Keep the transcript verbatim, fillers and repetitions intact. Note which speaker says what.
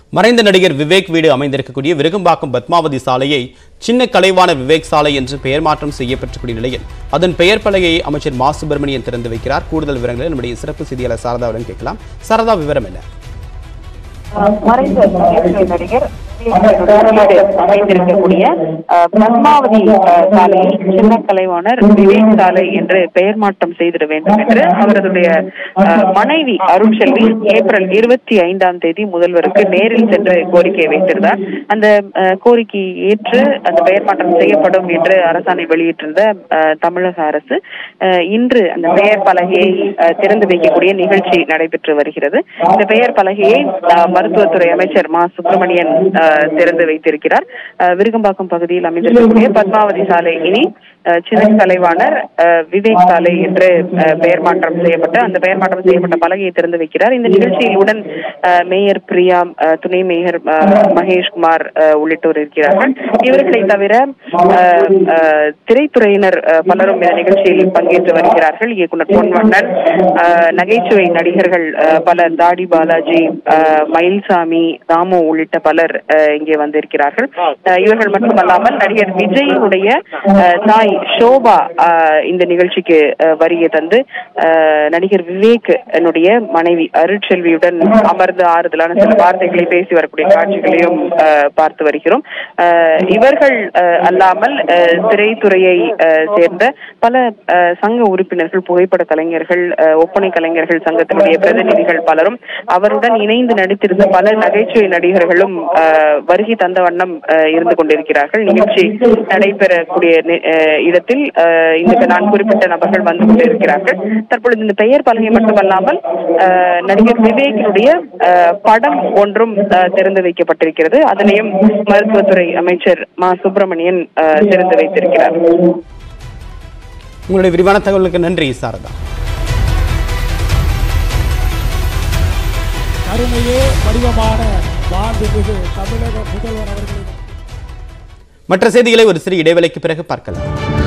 Speaker 1: மறைந்த நடிகர் விவேக் வீடு அமைந்திருக்கக்கூடிய விருகம்பாக்கம் பத்மாவதி சாலையை சின்ன கலைவாணர் விவேக் சாலை என்று பெயர் மாற்றம் செய்யப்பட்டிருக்கூடிய நிலையில் அதன் பெயர் பலகையை அமைச்சர் மா சுப்பிரமணியன் திறந்து வைக்கிறார். கூடுதல் விவரங்களை நம்முடைய சிறப்பு செய்தியாளர் சாரதாவுடன் கேட்கலாம். சாரதா, விவரம் என்ன?
Speaker 2: மறைந்த நடிகர் அமைந்திருக்கக்கூடிய பத்மாவதி சாலையை சின்ன கலைவாணர் விவேக் சாலை என்று பெயர் மாற்றம் செய்திட வேண்டும் என்று அவரதுடைய மனைவி அருட்செல்வி ஏப்ரல் இருபத்தி ஐந்தாம் தேதி முதல்வருக்கு நேரில் சென்று கோரிக்கை வைத்திருந்தார். அந்த கோரிக்கையை ஏற்று அந்த பெயர் மாற்றம் செய்யப்படும் என்று அரசாணை வெளியிட்டிருந்த தமிழக அரசு இன்று அந்த பெயர் பலகையை திறந்து வைக்கக்கூடிய நிகழ்ச்சி நடைபெற்று வருகிறது. இந்த பெயர் பலகையை மருத்துவத்துறை அமைச்சர் மா சுப்பிரமணியன் திறந்து வைத்திருக்கிறார். விருகம்பாக்கம் பகுதியில் அமைந்திருக்கக்கூடிய பத்மாவதி சாலை இனி சின்ன கலைவாணர் விவேக் சாலை என்று பெயர் மாற்றம் செய்யப்பட்ட அந்த பெயர் மாற்றம் செய்யப்பட்ட பலகையை திறந்து வைக்கிறார். இந்த நிகழ்ச்சியில் உடன் மேயர் பிரியா, துணை மேயர் மகேஷ்குமார் உள்ளிட்டோர் இருக்கிறார்கள். இவர்களை தவிர திரைத்துறையினர் பலரும் இந்த நிகழ்ச்சியில் பங்கேற்று வருகிறார்கள். இயக்குனர் பொன்வண்ணன், நகைச்சுவை நடிகர்கள் பலர், தாடி பாலாஜி, மயில்சாமி, தாமு உள்ளிட்ட பலர் இங்கே வந்திருக்கிறார்கள். இவர்கள் மட்டுமல்லாமல் நடிகர் விஜயினுடைய தாய் ஷோபா இந்த நிகழ்ச்சிக்கு வருகை தந்து நடிகர் விவேக் என்னுடைய மனைவி அருட்செல்வியுடன் அமர்ந்து ஆறுதலான சில வார்த்தைகளை பேசி வரக்கூடிய காட்சிகளையும் பார்த்து வருகிறோம். இவர்கள் அல்லாமல் திரைத்துறையை சேர்ந்த பல சங்க உறுப்பினர்கள், புகைப்பட கலைஞர்கள், ஒப்பனை கலைஞர்கள் சங்கத்தினுடைய பிரதிநிதிகள் பலரும் அவருடன் இணைந்து நடித்திருந்த பல நகைச்சுவை நடிகர்களும் வருகை தந்த வண்ணம் இருந்து கொண்டிருக்கிறார்கள். நிகழ்ச்சி நடைபெறக்கூடிய இடத்தில் இந்த நான் குறிப்பிட்ட நபர்கள் வந்து கொண்டிருக்கிறார்கள். தற்பொழுது இந்த பெயர் பலகை மட்டுமல்லாமல் நடிகர் விவேக்கினுடைய படம் ஒன்றும் திறந்து வைக்கப்பட்டிருக்கிறது. அதனையும் மருத்துவத்துறை அமைச்சர் மா சுப்பிரமணியன் திறந்து வைத்திருக்கிறார்.
Speaker 1: உங்களுடைய விரிவான தகவலுக்கு நன்றி சாரதா.
Speaker 3: கருணையே வடிவமான மாண்புமிகு தமிழக முதல்வர் அவர்களின்
Speaker 1: மற்ற செய்திகளை ஒரு சிறு இடைவேளைக்கு பிறகு பார்க்கலாம்.